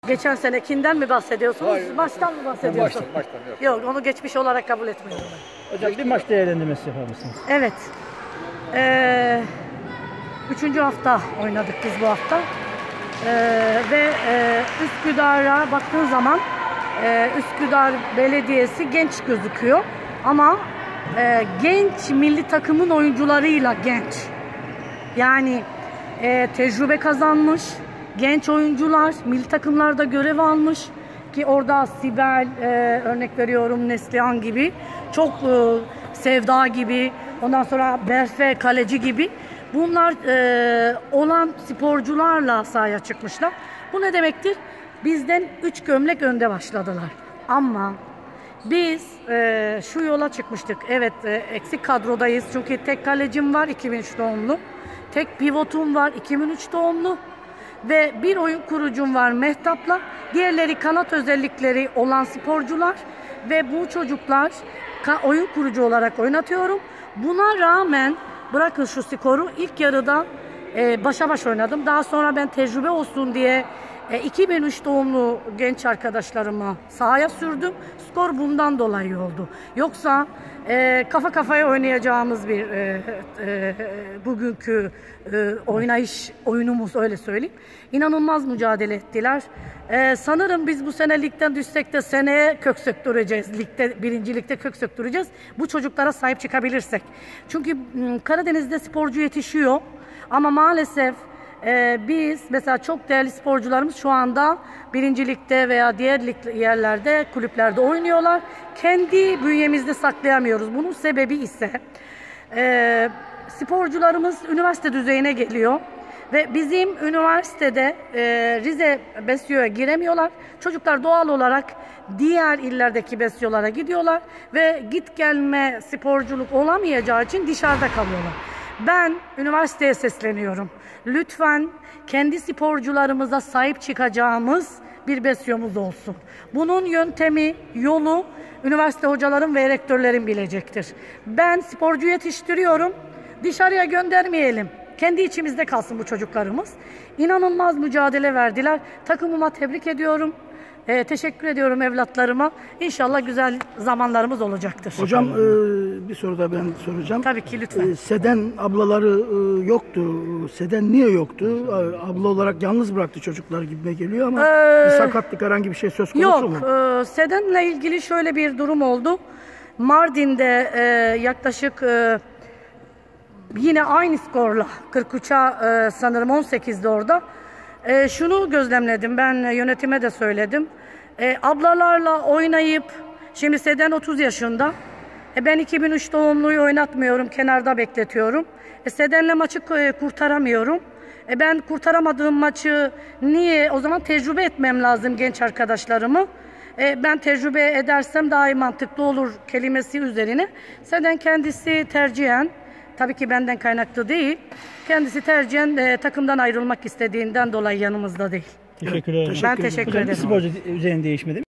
Geçen senekinden mi bahsediyorsunuz? Hayır, Baştan mı bahsediyorsunuz? Baştan yok. Yok, onu geçmiş olarak kabul etmiyorum ben. Hocam bir maç değerlendirmesi yapar mısınız? Evet. 3. hafta oynadık biz bu hafta. Ve Üsküdar'a baktığın zaman Üsküdar Belediyesi genç gözüküyor. Ama genç milli takımın oyuncularıyla genç. Yani tecrübe kazanmış, genç oyuncular milli takımlarda görev almış ki orada Sibel, örnek veriyorum Neslihan gibi, çok Sevda gibi, ondan sonra Berfe kaleci gibi bunlar olan sporcularla sahaya çıkmışlar. Bu ne demektir? Bizden 3 gömlek önde başladılar. Ama biz şu yola çıkmıştık. Evet, eksik kadrodayız. Çünkü tek kalecim var 2003 doğumlu. Tek pivotum var 2003 doğumlu. Ve bir oyun kurucum var Mehtap'la. Diğerleri kanat özellikleri olan sporcular. Ve bu çocuklar oyun kurucu olarak oynatıyorum. Buna rağmen bırakın şu skoru, ilk yarıda başa baş oynadım. Daha sonra ben tecrübe olsun diye 2003 doğumlu genç arkadaşlarımı sahaya sürdüm. Skor bundan dolayı oldu. Yoksa kafa kafaya oynayacağımız bir bugünkü oyunumuz, öyle söyleyeyim. İnanılmaz mücadele ettiler. Sanırım biz bu sene ligden düşsek de seneye kök söktüreceğiz. Ligde, birincilikte kök söktüreceğiz. Bu çocuklara sahip çıkabilirsek. Çünkü Karadeniz'de sporcu yetişiyor. Ama maalesef biz mesela çok değerli sporcularımız şu anda birincilikte veya diğer yerlerde, kulüplerde oynuyorlar. Kendi bünyemizde saklayamıyoruz. Bunun sebebi ise sporcularımız üniversite düzeyine geliyor. Ve bizim üniversitede Rize Besyo'ya giremiyorlar. Çocuklar doğal olarak diğer illerdeki Besyo'lara gidiyorlar. Ve git gelme sporculuk olamayacağı için dışarıda kalıyorlar. Ben üniversiteye sesleniyorum. Lütfen kendi sporcularımıza sahip çıkacağımız bir Besyo'muz olsun. Bunun yöntemi, yolu üniversite hocalarım ve rektörlerim bilecektir. Ben sporcu yetiştiriyorum. Dışarıya göndermeyelim. Kendi içimizde kalsın bu çocuklarımız. İnanılmaz mücadele verdiler. Takımıma tebrik ediyorum. Teşekkür ediyorum evlatlarıma. İnşallah güzel zamanlarımız olacaktır. Hocam bir soru da ben soracağım. Tabii ki, lütfen. Seden ablaları yoktu. Seden niye yoktu? Abla olarak yalnız bıraktı çocuklar gibime geliyor ama bir sakatlık, herhangi bir şey söz konusu mu? Yok. Seden'le ilgili şöyle bir durum oldu. Mardin'de yaklaşık yine aynı skorla 43'a sanırım 18'de orada. Şunu gözlemledim, ben yönetime de söyledim. Ablalarla oynayıp, şimdi Seden 30 yaşında. Ben 2003 doğumluyu oynatmıyorum, kenarda bekletiyorum. Seden'le maçı kurtaramıyorum. Ben kurtaramadığım maçı niye? O zaman tecrübe etmem lazım genç arkadaşlarımı. Ben tecrübe edersem daha iyi, mantıklı olur kelimesi üzerine. Seden kendisi tercihen, tabii ki benden kaynaklı değil, kendisi tercihen takımdan ayrılmak istediğinden dolayı yanımızda değil. Teşekkür ederim. Ben teşekkür ederim. Bir sporcu üzerine değişmedi mi?